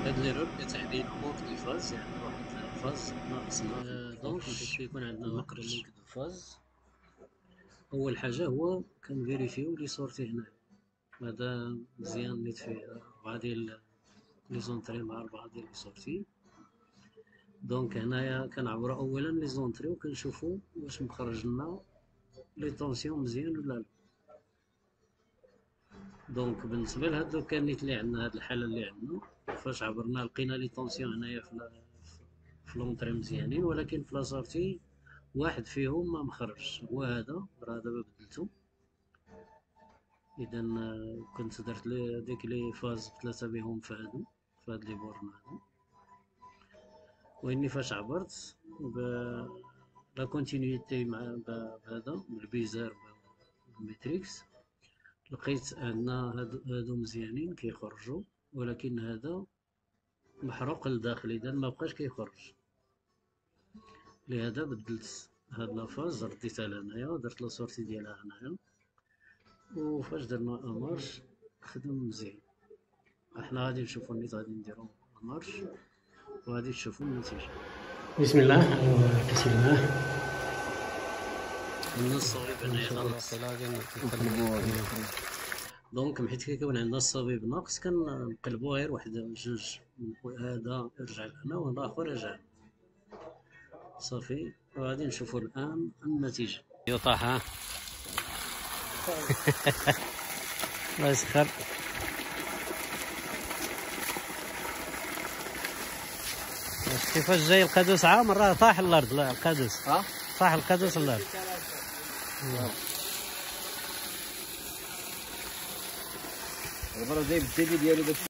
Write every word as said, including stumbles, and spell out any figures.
هاد ليرور كتعني المونك دو فاز، يعني واحد الفاز ناقصنا. دونك كيكون عندنا مخرج لينك دو فاز. اول حاجه هو كنفيريفيو لي صورتي هنا، هذا مزيان نيت فيه أربعة ديال لي زونطري مع أربعة ديال لي سورتي. دونك هنايا كنعبرو اولا لي زونطري وكنشوفو واش مخرج لنا لي طونسيون مزيان ولا لا. دونك بالنسبه لهاد الكانيت اللي عندنا، هاد الحاله اللي عندنا فاش عبرنا لقينا لي طونسيون هنايا في في لونطري مزيانين، ولكن في لاسورتي واحد فيهم ما مخرجش، هو هذا راه دابا بدلتو. اذا كنت درت لي ديك لي فاز بثلاثه بهم في هادو في هاد لي بورن هادو، واني فاش عبرت ب لا كونتينيتي مع بهذا بالبيزار بالميتريكس، لقيت ان هادو هادو مزيانين كيخرجوا، ولكن هذا محروق لداخل، اذا ما بقاش كيخرج. لهذا بدلت هاد لافاز، رديتها لهنايا ودرت لا سورتي ديالها هنايا، وفاش درنا امارش خدم مزيان. احنا غادي نشوفو نيت غادي نديرو امارش وغادي تشوفو النتيجه. بسم الله كسرناه من الصويب هنايا خلاص نقلبوها. دونك حيت كيكون عندنا الصبيب ناقص كنقلبوها غير واحد جوج، هذا يرجع لهنا والاخر يرجع صافي. وغادي نشوفوا الان النتيجه. يطاح ها الله يسخر. كيفاش جاي القادوس عام راه طاح الارض. لا القادوس ها طاح القادوس الارض. المره جايب الديلي ديالو.